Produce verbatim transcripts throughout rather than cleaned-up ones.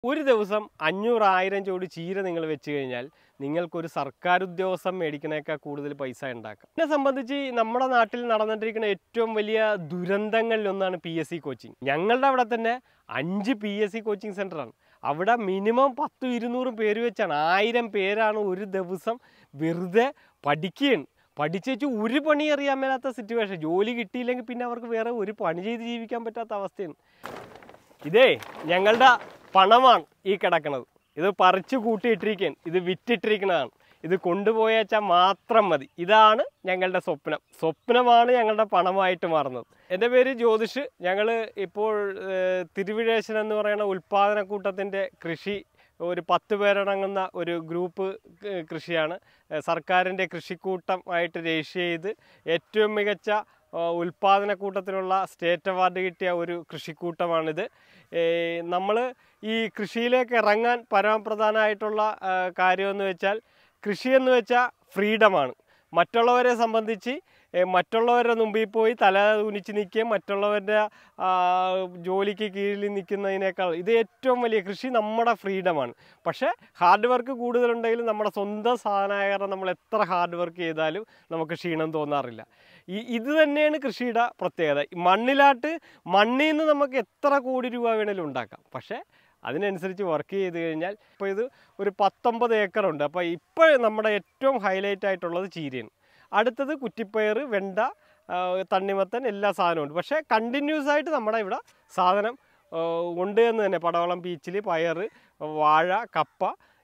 ഒരു ദിവസം അഞ്ഞൂറായിരം ചോടി ചീര നിങ്ങൾ വെച്ച് കഴിഞ്ഞാൽ നിങ്ങൾക്കൊരു സർക്കാർ ഉദ്യോഗസ്ഥൻ മേടിക്കുന്നേക്കാൾ കൂടുതൽ പൈസ ഉണ്ടാക്കാം. എന്നെ സംബന്ധിച്ച് നമ്മുടെ നാട്ടിൽ നടന്നിട്ടിരിക്കുന്ന ഏറ്റവും വലിയ ദുരന്തങ്ങളിലൊന്നാണ് പി എസ് സി കോച്ചിങ്. ഞങ്ങളുടെ അവിടെ തന്നെ അഞ്ച് പി എസ് സി കോച്ചിങ് സെൻ്ററാണ്. അവിടെ മിനിമം പത്തും ഇരുന്നൂറും പേര് വെച്ചാണ്, ആയിരം പേരാണ് ഒരു ദിവസം വെറുതെ പഠിക്കുകയാണ്. പഠിച്ചേച്ച് ഒരു പണി അറിയാൻ മേലാത്ത സിറ്റുവേഷൻ. ജോലി കിട്ടിയില്ലെങ്കിൽ പിന്നെ അവർക്ക് വേറെ ഒരു പണി ചെയ്ത് ജീവിക്കാൻ പറ്റാത്ത അവസ്ഥയാണ്. ഇതേ ഞങ്ങളുടെ പണമാണ് ഈ കിടക്കുന്നത്. ഇത് പറിച്ചു കൂട്ടിയിട്ടിരിക്കുകയാണ്, ഇത് വിറ്റിട്ടിരിക്കുന്നതാണ്. ഇത് കൊണ്ടുപോയേച്ചാൽ മാത്രം മതി. ഇതാണ് ഞങ്ങളുടെ സ്വപ്നം. സ്വപ്നമാണ് ഞങ്ങളുടെ പണമായിട്ട് മാറുന്നത്. എൻ്റെ പേര് ജ്യോതിഷ്. ഞങ്ങൾ ഇപ്പോൾ തിരുവിഴേശൻ എന്ന് പറയുന്ന ഉൽപ്പാദനക്കൂട്ടത്തിൻ്റെ കൃഷി ഒരു പത്ത് പേരടങ്ങുന്ന ഒരു ഗ്രൂപ്പ് കൃഷിയാണ്. സർക്കാരിൻ്റെ കൃഷിക്കൂട്ടമായിട്ട് രജിസ്റ്റർ ചെയ്ത് ഏറ്റവും മികച്ച ഉൽപ്പാദനക്കൂട്ടത്തിനുള്ള സ്റ്റേറ്റ് അവാർഡ് കിട്ടിയ ഒരു കൃഷിക്കൂട്ടമാണിത്. നമ്മൾ ഈ കൃഷിയിലേക്ക് ഇറങ്ങാൻ പരമപ്രധാനമായിട്ടുള്ള കാര്യമെന്ന് വെച്ചാൽ, കൃഷിയെന്ന് വെച്ചാൽ ഫ്രീഡമാണ്. മറ്റുള്ളവരെ സംബന്ധിച്ച് മറ്റുള്ളവരുടെ മുമ്പിൽ പോയി തല കുനിച്ച് നിൽക്കുകയും മറ്റുള്ളവരുടെ ജോലിക്ക് കീഴിൽ നിൽക്കുന്നതിനേക്കാൾ ഇത് ഏറ്റവും വലിയ കൃഷി നമ്മുടെ ഫ്രീഡമാണ്. പക്ഷേ ഹാർഡ് വർക്ക് കൂടുതലുണ്ടെങ്കിലും നമ്മുടെ സ്വന്തം സാധനമായ കാരണം നമ്മൾ എത്ര ഹാർഡ് വർക്ക് ചെയ്താലും നമുക്ക് ക്ഷീണം തോന്നാറില്ല. ഈ ഇത് തന്നെയാണ് കൃഷിയുടെ പ്രത്യേകത. മണ്ണിലാട്ട് മണ്ണിൽ നിന്ന് നമുക്ക് എത്ര കോടി രൂപ വേണേലും ഉണ്ടാക്കാം. പക്ഷേ അതിനനുസരിച്ച് വർക്ക് ചെയ്ത് കഴിഞ്ഞാൽ ഇപ്പോൾ ഇത് ഒരു പത്തൊമ്പത് ഏക്കറുണ്ട്. അപ്പോൾ ഇപ്പോൾ നമ്മുടെ ഏറ്റവും ഹൈലൈറ്റ് ആയിട്ടുള്ളത് ചീരയാണ്. അടുത്തത് കുറ്റിപ്പയർ, വെണ്ട, തണ്ണിമത്തൻ, എല്ലാ സാധനവും ഉണ്ട്. പക്ഷേ കണ്ടിന്യൂസ് ആയിട്ട് നമ്മുടെ ഇവിടെ സാധനം ഉണ്ട് എന്ന് തന്നെ. പടവളം, പീച്ചിൽ, പയർ, വാഴ, കപ്പ,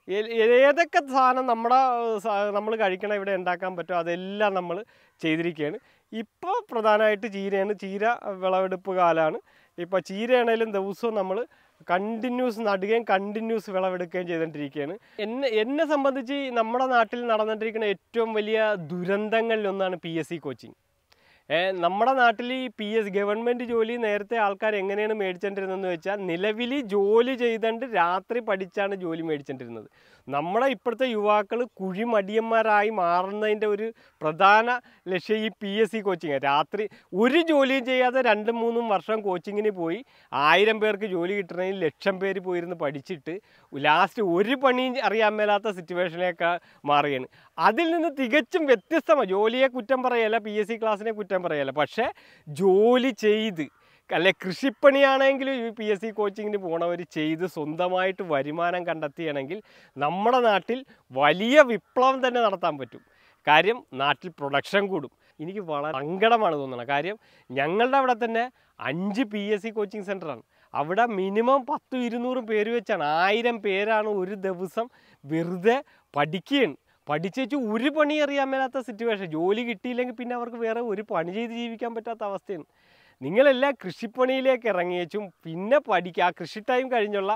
ഏതൊക്കെ സാധനം നമ്മുടെ നമ്മൾ കഴിക്കണ ഇവിടെ ഉണ്ടാക്കാൻ പറ്റുമോ അതെല്ലാം നമ്മൾ ചെയ്തിരിക്കുകയാണ്. ഇപ്പോൾ പ്രധാനമായിട്ട് ചീരയാണ്. ചീര വിളവെടുപ്പ് കാലമാണ്. ഇപ്പോൾ ചീരയാണേലും ദിവസവും നമ്മൾ കണ്ടിന്യൂസ് നടുകയും കണ്ടിന്യൂസ് വിളവെടുക്കുകയും ചെയ്തുകൊണ്ടിരിക്കുകയാണ്. എന്നെ എന്നെ സംബന്ധിച്ച് നമ്മുടെ നാട്ടിൽ നടന്നിട്ടിരിക്കുന്ന ഏറ്റവും വലിയ ദുരന്തങ്ങളിലൊന്നാണ് പി എസ് സി കോച്ചിങ്. നമ്മുടെ നാട്ടിൽ ഈ പി എസ് ഗവൺമെൻറ് ജോലി നേരത്തെ ആൾക്കാർ എങ്ങനെയാണ് മേടിച്ചുകൊണ്ടിരുന്നതെന്ന് വെച്ചാൽ, നിലവിൽ ജോലി ചെയ്തുകൊണ്ട് രാത്രി പഠിച്ചാണ് ജോലി മേടിച്ചുകൊണ്ടിരുന്നത്. നമ്മുടെ ഇപ്പോഴത്തെ യുവാക്കൾ കുഴിമടിയന്മാരായി മാറുന്നതിൻ്റെ ഒരു പ്രധാന ലക്ഷ്യം ഈ പി എസ് സി കോച്ചിങ്. രാത്രി ഒരു ജോലിയും ചെയ്യാതെ രണ്ടും മൂന്നും വർഷം കോച്ചിങ്ങിന് പോയി ആയിരം പേർക്ക് ജോലി കിട്ടണമെങ്കിൽ ലക്ഷം പേര് പോയിരുന്ന് പഠിച്ചിട്ട് ലാസ്റ്റ് ഒരു പണിയും അറിയാൻ മേലാത്ത സിറ്റുവേഷനിലേക്ക് മാറുകയാണ്. അതിൽ നിന്ന് തികച്ചും വ്യത്യസ്തമാണ്. ജോലിയെ കുറ്റം പറയല്ല, പി എസ് സി ക്ലാസ്സിനെ കുറ്റം പറയല്ല. പക്ഷേ ജോലി ചെയ്ത് അല്ലെ കൃഷിപ്പണിയാണെങ്കിലും ഈ പി എസ് സി കോച്ചിങ്ങിന് പോണവർ ചെയ്ത് സ്വന്തമായിട്ട് വരുമാനം കണ്ടെത്തുകയാണെങ്കിൽ നമ്മുടെ നാട്ടിൽ വലിയ വിപ്ലവം തന്നെ നടത്താൻ പറ്റും. കാര്യം നാട്ടിൽ പ്രൊഡക്ഷൻ കൂടും. എനിക്ക് വളരെ സങ്കടമാണ് തോന്നുന്നത്. കാര്യം ഞങ്ങളുടെ അവിടെ തന്നെ അഞ്ച് പി എസ് സി കോച്ചിങ് സെൻ്ററാണ്. അവിടെ മിനിമം പത്തും ഇരുന്നൂറും പേര് വെച്ചാണ്, ആയിരം പേരാണ് ഒരു ദിവസം വെറുതെ പഠിക്കുകയാണ്. പഠിച്ചേച്ച് ഒരു പണി അറിയാൻ മേലാത്ത സിറ്റുവേഷൻ. ജോലി കിട്ടിയില്ലെങ്കിൽ പിന്നെ അവർക്ക് വേറെ ഒരു പണി ചെയ്ത് ജീവിക്കാൻ പറ്റാത്ത അവസ്ഥയാണ്. നിങ്ങളെല്ലാം കൃഷിപ്പണിയിലേക്ക് ഇറങ്ങിയേച്ചും പിന്നെ പഠിക്കുക. ആ കൃഷി ടൈം കഴിഞ്ഞുള്ള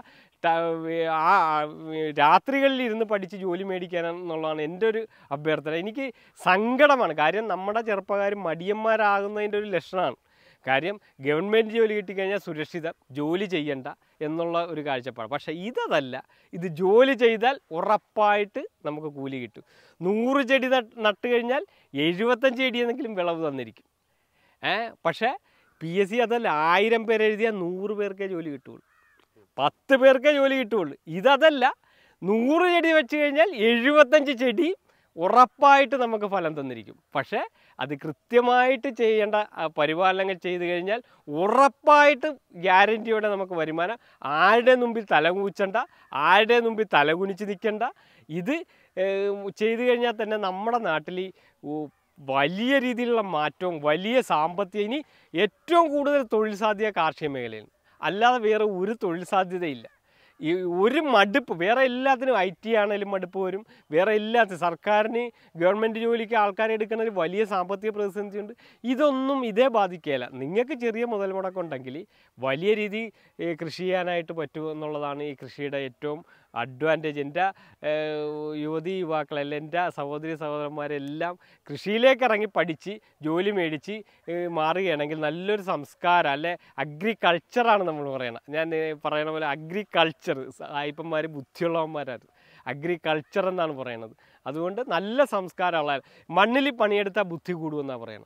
ആ രാത്രികളിൽ ഇരുന്ന് പഠിച്ച് ജോലി മേടിക്കാനെന്നുള്ളതാണ് എൻ്റെ ഒരു അഭ്യർത്ഥന. എനിക്ക് സങ്കടമാണ്. കാര്യം നമ്മുടെ ചെറുപ്പക്കാർ മടിയന്മാരാകുന്നതിൻ്റെ ഒരു ലക്ഷണമാണ്. കാര്യം ഗവൺമെൻറ് ജോലി കിട്ടിക്കഴിഞ്ഞാൽ സുരക്ഷിതം, ജോലി ചെയ്യണ്ട എന്നുള്ള ഒരു കാഴ്ചപ്പാട്. പക്ഷേ ഇതല്ല. ഇത് ജോലി ചെയ്താൽ ഉറപ്പായിട്ട് നമുക്ക് കൂലി കിട്ടും. നൂറ് ചെടി നട്ട് കഴിഞ്ഞാൽ എഴുപത്തഞ്ച് ചെടിയെന്നെങ്കിലും വിളവ് തന്നിരിക്കും. ഏ പക്ഷേ പി എസ് സി അതല്ല. ആയിരം പേര് എഴുതിയാൽ നൂറ് പേർക്കേ ജോലി കിട്ടുകയുള്ളൂ, പത്ത് പേർക്കേ ജോലി കിട്ടുകയുള്ളൂ. ഇതല്ല. നൂറ് ചെടി വെച്ച് കഴിഞ്ഞാൽ എഴുപത്തഞ്ച് ചെടി ഉറപ്പായിട്ട് നമുക്ക് ഫലം തന്നിരിക്കും. പക്ഷേ അത് കൃത്യമായിട്ട് ചെയ്യേണ്ട പരിപാലനങ്ങൾ ചെയ്തു കഴിഞ്ഞാൽ ഉറപ്പായിട്ടും ഗ്യാരൻറ്റിയോടെ നമുക്ക് വരുമാനം. ആരുടെ മുമ്പിൽ തലകുനിച്ചണ്ട, ആരുടെ മുമ്പിൽ തലകുനിച്ച് നിൽക്കണ്ട. ഇത് ചെയ്തു കഴിഞ്ഞാൽ തന്നെ നമ്മുടെ നാട്ടിൽ വലിയ രീതിയിലുള്ള മാറ്റവും വലിയ സാമ്പത്തിക, ഇനി ഏറ്റവും കൂടുതൽ തൊഴിൽ സാധ്യത കാർഷിക മേഖലയാണ്. അല്ലാതെ വേറെ ഒരു തൊഴിൽ സാധ്യതയില്ല. ഈ ഒരു മടുപ്പ് വേറെ എല്ലാത്തിനും, ഐ ടി ആണെങ്കിലും മടുപ്പ് വരും. വേറെ എല്ലാത്തിനും സർക്കാരിന് ഗവൺമെൻറ് ജോലിക്ക് ആൾക്കാരെ എടുക്കുന്നതിൽ വലിയ സാമ്പത്തിക പ്രതിസന്ധിയുണ്ട്. ഇതൊന്നും ഇതേ ബാധിക്കുകയില്ല. നിങ്ങൾക്ക് ചെറിയ മുതൽ മുടക്കുണ്ടെങ്കിൽ വലിയ രീതി കൃഷി ചെയ്യാനായിട്ട് പറ്റുമെന്നുള്ളതാണ് ഈ കൃഷിയുടെ ഏറ്റവും അഡ്വാൻറ്റേജ്. എൻ്റെ യുവതി യുവാക്കളെല്ലാം, എൻ്റെ സഹോദരി സഹോദരന്മാരെല്ലാം കൃഷിയിലേക്ക് ഇറങ്ങി പഠിച്ച് ജോലി മേടിച്ച് മാറുകയാണെങ്കിൽ നല്ലൊരു സംസ്കാരം അല്ലെ അഗ്രികൾച്ചറാണ് നമ്മൾ പറയണം. ഞാൻ പറയണ പോലെ അഗ്രികൾച്ചർ സായിപ്പന്മാർ ബുദ്ധിയുള്ളവന്മാരാണ്. അഗ്രികൾച്ചർ എന്നാണ് പറയുന്നത്. അതുകൊണ്ട് നല്ല സംസ്കാരമുള്ള മണ്ണിൽ പണിയെടുത്താൽ ബുദ്ധി കൂടുമെന്നാണ് പറയുന്നത്.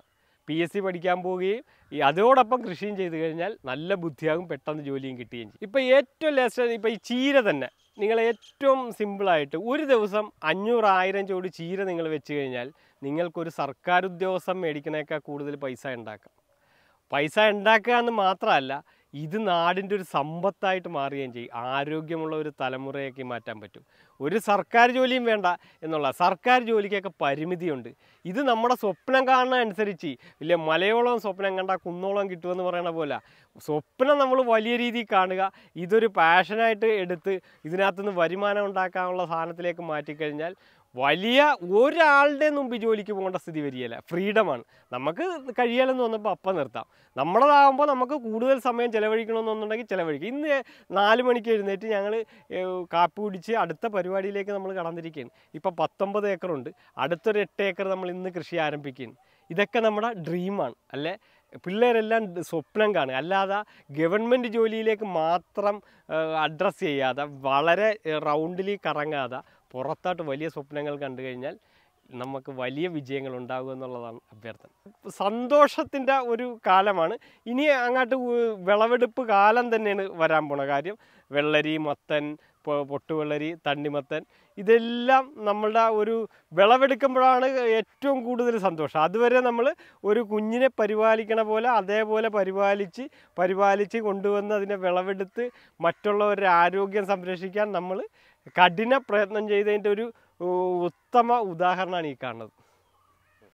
പി എസ് സി പഠിക്കാൻ പോവുകയും ഈ അതോടൊപ്പം കൃഷിയും ചെയ്ത് കഴിഞ്ഞാൽ നല്ല ബുദ്ധിയാകും, പെട്ടെന്ന് ജോലിയും കിട്ടുകയും ചെയ്യും. ഇപ്പോൾ ഏറ്റവും ലേറ്റസ്റ്റ് ഇപ്പോൾ ഈ ചീര തന്നെ നിങ്ങൾ ഏറ്റവും സിമ്പിളായിട്ട് ഒരു ദിവസം അഞ്ഞൂറ് ആയിരം ചോടി ചീര നിങ്ങൾ വെച്ച് കഴിഞ്ഞാൽ നിങ്ങൾക്കൊരു സർക്കാർ ഉദ്യോഗസ്ഥൻ മേടിക്കണേക്കാൾ കൂടുതൽ പൈസ ഉണ്ടാക്കാം. പൈസ ഉണ്ടാക്കുക എന്ന് മാത്രമല്ല, ഇത് നാടിൻ്റെ ഒരു സമ്പത്തായിട്ട് മാറുകയും ചെയ്യും. ആരോഗ്യമുള്ള ഒരു തലമുറയാക്കി മാറ്റാൻ പറ്റും. ഒരു സർക്കാർ ജോലിയും വേണ്ട എന്നുള്ള, സർക്കാർ ജോലിക്കൊക്കെ പരിമിതിയുണ്ട്. ഇത് നമ്മുടെ സ്വപ്നം കാണുന്ന അനുസരിച്ച് ഇല്ല, മലയോളം സ്വപ്നം കണ്ടാൽ കുന്നോളം കിട്ടുമെന്ന് പറയുന്ന പോലെ സ്വപ്നം നമ്മൾ വലിയ രീതിയിൽ കാണുക, ഇതൊരു പാഷനായിട്ട് എടുത്ത് ഇതിനകത്തുനിന്ന് വരുമാനം ഉണ്ടാക്കാനുള്ള സാധനത്തിലേക്ക് മാറ്റിക്കഴിഞ്ഞാൽ വലിയ ഒരാളുടെ മുമ്പ് ജോലിക്ക് പോകേണ്ട സ്ഥിതി വരികയില്ല. ഫ്രീഡമാണ്. നമുക്ക് കഴിയാലെന്ന് തോന്നുമ്പോൾ അപ്പം നിർത്താം. നമ്മളതാകുമ്പോൾ നമുക്ക് കൂടുതൽ സമയം ചിലവഴിക്കണമെന്നുണ്ടെങ്കിൽ ചിലവഴിക്കും. ഇന്ന് നാല് മണിക്ക് എഴുന്നേറ്റ് ഞങ്ങൾ കാപ്പി കുടിച്ച് അടുത്ത പരിപാടിയിലേക്ക് നമ്മൾ കടന്നിരിക്കുകയാണ്. ഇപ്പം പത്തൊമ്പത് ഏക്കറുണ്ട്. അടുത്തൊരു എട്ട് ഏക്കർ നമ്മൾ ഇന്ന് കൃഷി ആരംഭിക്കുകയാണ്. ഇതൊക്കെ നമ്മുടെ ഡ്രീമാണ് അല്ലേ? പിള്ളേരെല്ലാം സ്വപ്നം കാണുക, അല്ലാതെ ഗവൺമെൻറ് ജോലിയിലേക്ക് മാത്രം അഡ്രസ്സ് ചെയ്യാതെ വളരെ റൗണ്ടിൽ കറങ്ങാതെ പുറത്തോട്ട് വലിയ സ്വപ്നങ്ങൾ കണ്ടു കഴിഞ്ഞാൽ നമുക്ക് വലിയ വിജയങ്ങൾ ഉണ്ടാകും എന്നുള്ളതാണ് അഭ്യർത്ഥന. സന്തോഷത്തിൻ്റെ ഒരു കാലമാണ്. ഇനി അങ്ങോട്ട് വിളവെടുപ്പ് കാലം തന്നെയാണ് വരാൻ പോണ കാര്യം. വെള്ളരി, മത്തൻ, പൊട്ടുവെള്ളരി, തണ്ണിമത്തൻ, ഇതെല്ലാം നമ്മളുടെ ഒരു വിളവെടുക്കുമ്പോഴാണ് ഏറ്റവും കൂടുതൽ സന്തോഷം. അതുവരെ നമ്മൾ ഒരു കുഞ്ഞിനെ പരിപാലിക്കണ പോലെ അതേപോലെ പരിപാലിച്ച് പരിപാലിച്ച് കൊണ്ടുവന്ന് അതിനെ വിളവെടുത്ത് മറ്റുള്ളവരുടെ ആരോഗ്യം സംരക്ഷിക്കാൻ നമ്മൾ കഠിന പ്രയത്നം ചെയ്തതിൻ്റെ ഒരു ഉത്തമ ഉദാഹരണമാണ് ഈ കാണുന്നത്.